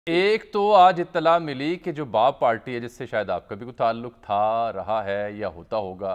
ایک تو آج اطلاع ملی کہ جو باب پارٹی ہے جس سے شاید آپ کا بھی کوئی تعلق تھا رہا ہے یا ہوتا ہوگا،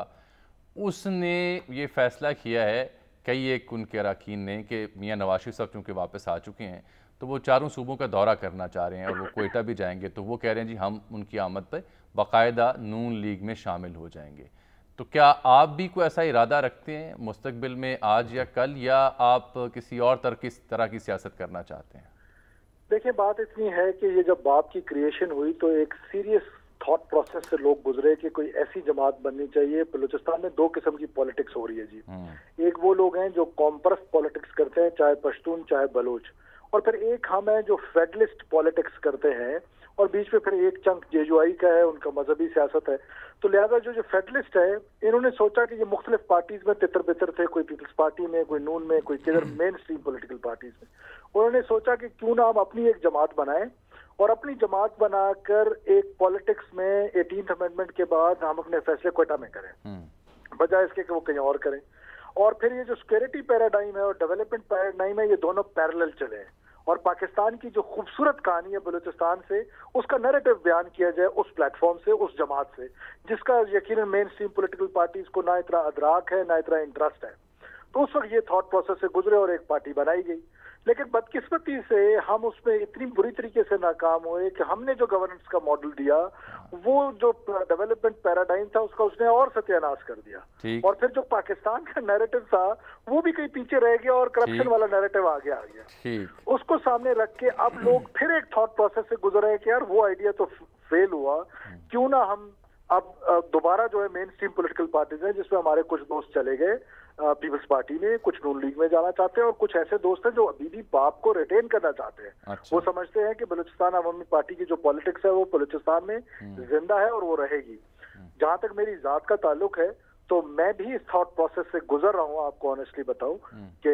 اس نے یہ فیصلہ کیا ہے کئی ایک ان کے اراکین نے کہ میاں نواز شریف صاحب چونکہ واپس آ چکے ہیں تو وہ چاروں صوبوں کا دورہ کرنا چاہ رہے ہیں اور وہ کوئٹہ بھی جائیں گے، تو وہ کہہ رہے ہیں جی ہم ان کی آمد پہ باقاعدہ نون لیگ میں شامل ہو جائیں گے۔ تو کیا آپ بھی کوئی ایسا ارادہ رکھتے ہیں مستقبل میں آج یا کل، یا آپ کسی اور طرح کی سیاست کرنا چاہتے ہیں؟ دیکھیں بات اتنی ہے کہ یہ جب باب کی کریشن ہوئی تو ایک سیریس تھاٹ پروسیس سے لوگ گزرے کہ کوئی ایسی جماعت بننی چاہیے۔ بلوچستان میں دو قسم کی پولیٹکس ہو رہی ہے جی۔ ایک وہ لوگ ہیں جو قوم پرست پولیٹکس کرتے ہیں، چاہے پشتون چاہے بلوچ، اور پھر ایک ہم ہیں جو فیڈرلسٹ پولیٹکس کرتے ہیں، اور بیچ میں پھر ایک چنک جیجوائی کا ہے، ان کا مذہبی سیاست ہے۔ تو لہذا جو فیڈرلسٹ ہے انہوں نے سوچا کہ یہ مختلف پارٹیز میں تتر بتر تھے، کوئی پیپلز پارٹی میں، کوئی نون میں، کوئی کدھر مین اسٹریم پولیٹیکل پارٹیز میں۔ انہوں نے سوچا کہ کیوں نہ ہم اپنی ایک جماعت بنائیں اور اپنی جماعت بنا کر ایک پولیٹکس میں 18th امینڈمنٹ کے بعد ہم اپنے فیصلے کوئٹہ میں کریں، بجائے اس کے کہ وہ کہیں اور کریں۔ اور پھر یہ جو سیکورٹی پیراڈائم ہے اور ڈیولپمنٹ پیراڈائم ہے، یہ دونوں پیرلل چلے ہیں، اور پاکستان کی جو خوبصورت کہانی ہے بلوچستان سے، اس کا نیریٹو بیان کیا جائے اس پلیٹ فارم سے، اس جماعت سے، جس کا یقیناً مین اسٹریم پولیٹیکل پارٹیز کو نہ اتنا ادراک ہے نہ اتنا انٹرسٹ ہے۔ تو اس وقت یہ تھاٹ پروسیس سے گزرے اور ایک پارٹی بنائی گئی، لیکن بدقسمتی سے ہم اس میں اتنی بری طریقے سے ناکام ہوئے کہ ہم نے جو گورننس کا ماڈل دیا، وہ جو ڈیولپمنٹ پیراڈائم تھا اس نے اور ستیہ ناش کر دیا، اور پھر جو پاکستان کا نیریٹو تھا وہ بھی کہیں پیچھے رہ گیا اور کرپشن والا نیریٹو آگے آ گیا۔ اس کو سامنے رکھ کے اب لوگ پھر ایک تھاٹ پروسیس سے گزر رہے ہیں کہ یار وہ آئیڈیا تو فیل ہوا، کیوں نہ ہم اب دوبارہ جو ہے مین اسٹریم پولیٹیکل پارٹیز ہیں، جس میں ہمارے کچھ دوست چلے گئے پیپلز پارٹی میں، کچھ نون لیگ میں جانا چاہتے ہیں، اور کچھ ایسے دوست ہیں جو ابھی بھی باپ کو ریٹین کرنا چاہتے ہیں۔ وہ سمجھتے ہیں کہ بلوچستان عوامی پارٹی کی جو پالیٹکس ہے وہ بلوچستان میں زندہ ہے اور وہ رہے گی۔ جہاں تک میری ذات کا تعلق ہے تو میں بھی اس تھاٹ پروسیس سے گزر رہا ہوں، آپ کو آنیسٹلی بتاؤں کہ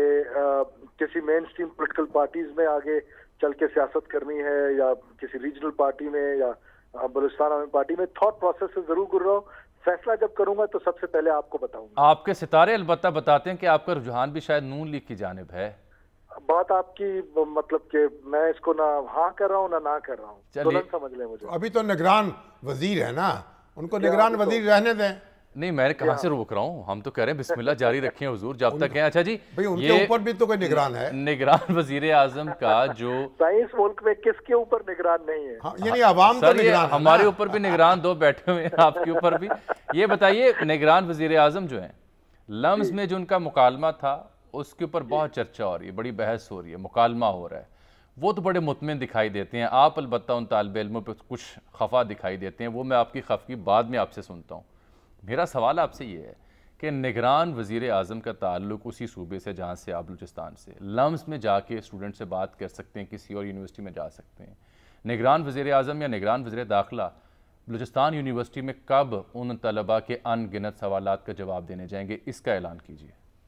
کسی مین اسٹریم پولیٹیکل پارٹیز میں آگے چل کے سیاست کرنی ہے یا کسی ریجنل پارٹی میں یا بلوچستان عوامی پارٹی میں، تھاٹ پروسیس سے ضرور گزر رہا ہوں۔ فیصلہ جب کروں گا تو سب سے پہلے آپ کو بتاؤں گا۔ آپ کے ستارے البتہ بتاتے ہیں کہ آپ کا رجحان بھی شاید نون لیگ کی جانب ہے۔ بات آپ کی مطلب کہ میں اس کو نہ ہاں کر رہا ہوں نہ کر رہا ہوں، دونوں سمجھ لیں مجھے۔ ابھی تو نگران وزیر ہے نا، ان کو نگران وزیر رہنے دیں۔ نہیں، میں کہاں سے روک رہا ہوں، ہم تو کہہ رہے ہیں بسم اللہ جاری رکھیں حضور جب تک ہیں۔ اچھا جی، ان کے اوپر بھی تو کوئی نگران ہے۔ نگران وزیر اعظم کا جو سائنس ملک میں کس کے اوپر نگران نہیں ہے؟ یعنی عوام تو نگران ہے، ہمارے اوپر بھی نگران دو بیٹھے ہوئے ہیں، آپ کے اوپر بھی۔ یہ بتائیے، نگران وزیر اعظم جو ہیں، لمز میں جو ان کا مکالمہ تھا اس کے اوپر بہت چرچا ہو رہی ہے، بڑی بحث ہو رہی ہے، مکالمہ ہو رہا ہے، وہ تو بڑے مطمئن دکھائی دیتے ہیں۔ آپ البتہ ان طالب علموں پہ کچھ خفا دکھائی دیتے ہیں، وہ میں آپ کی خفگی بعد میں آپ سے سنتا ہوں۔ میرا سوال آپ سے یہ ہے کہ نگران وزیر اعظم کا تعلق اسی صوبے سے جہاں سے آپ بلوچستان سے، لمز میں جا کے اسٹوڈنٹ سے بات کر سکتے ہیں، کسی اور یونیورسٹی میں جا سکتے ہیں۔ نگران وزیر اعظم یا نگران وزیر داخلہ بلوچستان یونیورسٹی میں کب ان طلباء کے ان گنت سوالات کا جواب دینے جائیں گے، اس کا اعلان کیجیے۔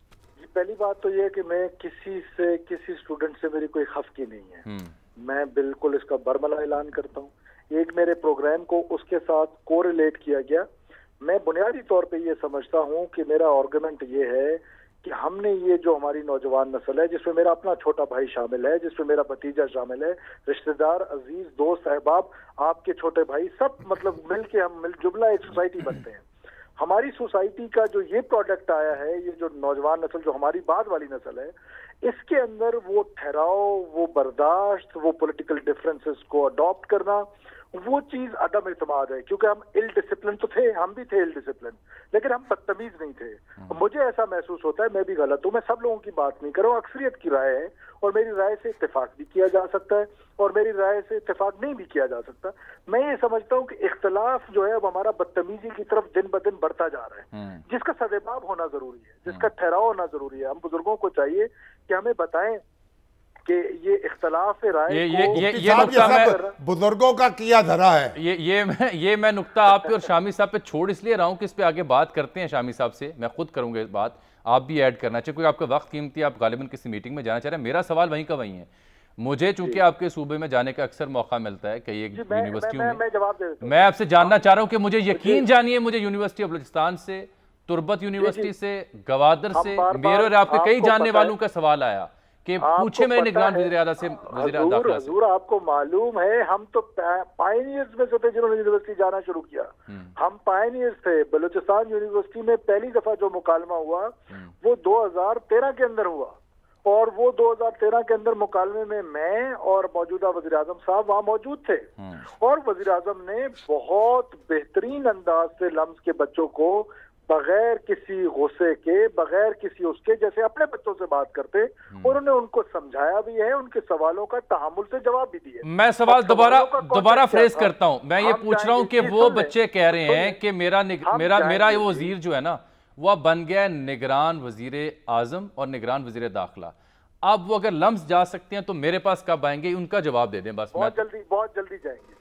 پہلی بات تو یہ ہے کہ میں کسی اسٹوڈنٹ سے میری کوئی خفگی نہیں ہے، میں بالکل اس کا برملا اعلان کرتا ہوں۔ ایک میرے پروگرام کو اس کے ساتھ کوریلیٹ کیا گیا۔ میں بنیادی طور پہ یہ سمجھتا ہوں کہ میرا آرگومنٹ یہ ہے کہ ہم نے یہ جو ہماری نوجوان نسل ہے، جس میں میرا اپنا چھوٹا بھائی شامل ہے، جس میں میرا بھتیجا شامل ہے، رشتہ دار، عزیز، دوست، احباب، آپ کے چھوٹے بھائی، سب مطلب مل کے ہم مل جملہ ایک سوسائٹی بنتے ہیں۔ ہماری سوسائٹی کا جو یہ پروڈکٹ آیا ہے، یہ جو نوجوان نسل جو ہماری بعد والی نسل ہے، اس کے اندر وہ ٹھہراؤ، وہ برداشت، وہ پولیٹیکل ڈیفرنسز کو اڈاپٹ کرنا، وہ چیز عدم اعتماد ہے۔ کیونکہ ہم ال ڈسپلن تو تھے، ہم بھی تھے ال ڈسپلن، لیکن ہم بدتمیز نہیں تھے۔ مجھے ایسا محسوس ہوتا ہے، میں بھی غلط ہوں، میں سب لوگوں کی بات نہیں کر رہا ہوں، اکثریت کی رائے ہے، اور میری رائے سے اتفاق بھی کیا جا سکتا ہے اور میری رائے سے اتفاق نہیں بھی کیا جا سکتا۔ میں یہ سمجھتا ہوں کہ اختلاف جو ہے اب ہمارا بدتمیزی کی طرف دن بدن بڑھتا جا رہا ہے، جس کا سدباب ہونا ضروری ہے، جس کا ٹھہراؤ ہونا ضروری ہے۔ ہم بزرگوں کو چاہیے کہ ہمیں بتائیں کہ یہ اختلاف رائے بزرگوں کا کیا دھرا ہے۔ یہ میں نقطہ آپ پہ اور شامی صاحب پہ چھوڑ اس لیے رہا ہوں کہ اس پہ آگے بات کرتے ہیں شامی صاحب سے، میں خود کروں گا اس بات، آپ بھی ایڈ کرنا چاہیے، کیونکہ آپ کا وقت قیمتی ہے، آپ غالباً کسی میٹنگ میں جانا چاہ رہے ہیں۔ میرا سوال وہیں کا وہیں ہے، مجھے چونکہ آپ کے صوبے میں جانے کا اکثر موقع ملتا ہے کئی ایک یونیورسٹیوں میں، میں آپ سے جاننا چاہ رہا ہوں کہ مجھے یقین جانیے، مجھے یونیورسٹی آف بلوچستان سے، تربت یونیورسٹی سے، گوادر سے، میرے اور آپ کے کئی جاننے والوں کا سوال آیا کہ پوچھے میں نگران وزیر اعلیٰ سے حضور آپ کو معلوم ہے ہم تو پائنیئرز میں سے تھے جنہوں نے یونیورسٹی جانا شروع کیا. ہم پائنیئرز تھے. بلوچستان یونیورسٹی میں پہلی دفعہ جو مکالمہ ہوا وہ 2013 کے اندر ہوا, اور وہ 2013 کے اندر مکالمے میں اور موجودہ وزیر اعظم صاحب وہاں موجود تھے, اور وزیر اعظم نے بہت بہترین انداز سے لمس کے بچوں کو بغیر کسی غصے کے, بغیر کسی اس کے, جیسے اپنے بچوں سے بات کرتے, اور انہوں نے ان کو سمجھایا بھی ہے, ان کے سوالوں کا تحمل سے جواب بھی دیا. میں سوال دوبارہ فریز کرتا ہوں. میں یہ پوچھ رہا ہوں کہ وہ بچے کہہ رہے ہیں کہ میرا یہ وزیر جو ہے نا وہ بن گیا نگران وزیر اعظم اور نگران وزیر داخلہ. اب وہ اگر لمس جا سکتے ہیں تو میرے پاس کب آئیں گے, ان کا جواب دے دیں بس. بہت جلدی جائیں گے.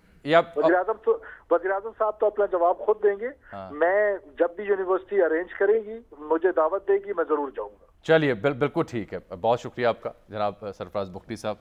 وزیر اعظم صاحب تو اپنا جواب خود دیں گے. میں جب بھی یونیورسٹی ارینج کرے گی, مجھے دعوت دے گی, میں ضرور جاؤں گا. چلیے بالکل ٹھیک ہے. بہت شکریہ آپ کا جناب سرفراز بگٹی صاحب.